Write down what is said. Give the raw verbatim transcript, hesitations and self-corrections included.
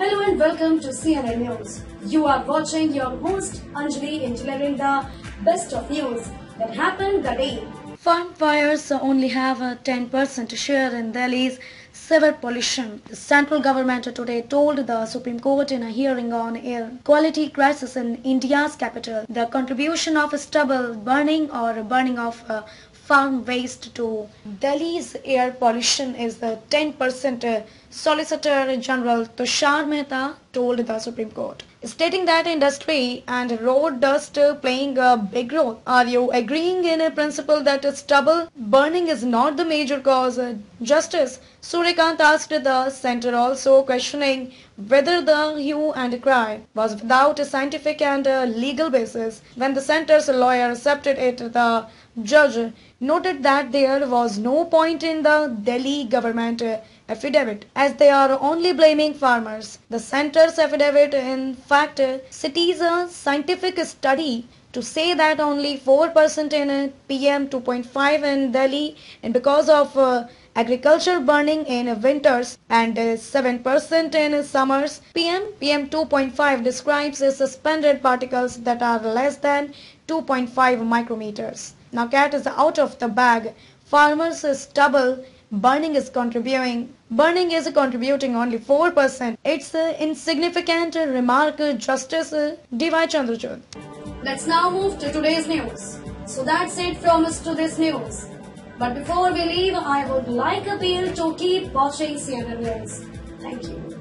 Hello and welcome to C N N News. You are watching your host Anjali in delivering the best of news that happened that day. Farm fires only have a ten percent share in Delhi's severe pollution. The central government today told the Supreme Court in a hearing on air quality crisis in India's capital. The contribution of stubble burning or burning of uh, farm waste to Delhi's air pollution is the ten percent, uh, Solicitor General Tushar Mehta told the Supreme Court, stating that industry and road dust uh, playing a big role. Are you agreeing in a principle that uh, stubble burning is not the major cause? Uh, Justice Suryakant asked the center, also questioning whether the hue and cry was without a scientific and uh, legal basis. When the center's lawyer accepted it, the judge noted that there was no point in the Delhi government uh, affidavit, as they are only blaming farmers. The center's affidavit in fact uh, cites a scientific study to say that only four percent in uh, P M two point five in Delhi, and because of uh, agriculture burning in winters and uh, seven percent in summers. P M P M two point five describes uh, suspended particles that are less than two point five micrometers. Now cat is out of the bag. Farmers' stubble burning is contributing burning is contributing only four percent. It's uh, insignificant, uh, remark uh, Justice uh, D Y Chandrachud. Let's now move to today's news. So that's it from us to this news. But before we leave, I would like appeal to keep watching C N N News. Thank you.